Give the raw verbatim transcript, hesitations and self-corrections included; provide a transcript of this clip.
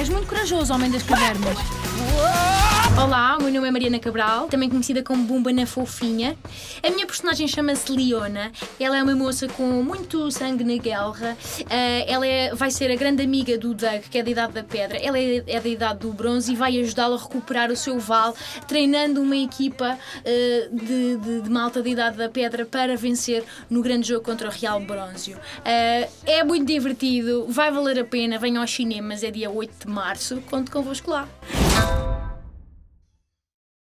És muito corajoso, homem das cavernas. Olá, o meu nome é Mariana Cabral, também conhecida como Bumba na Fofinha. A minha personagem chama-se Leona. Ela é uma moça com muito sangue na guerra. Uh, ela é, vai ser a grande amiga do Doug, que é da Idade da Pedra. Ela é, é da Idade do Bronze e vai ajudá-lo a recuperar o seu vale, treinando uma equipa uh, de, de, de malta da Idade da Pedra para vencer no grande jogo contra o Real Bronzio. Uh, é muito divertido, vai valer a pena. Venham aos cinemas, é dia oito de março. Conto convosco lá.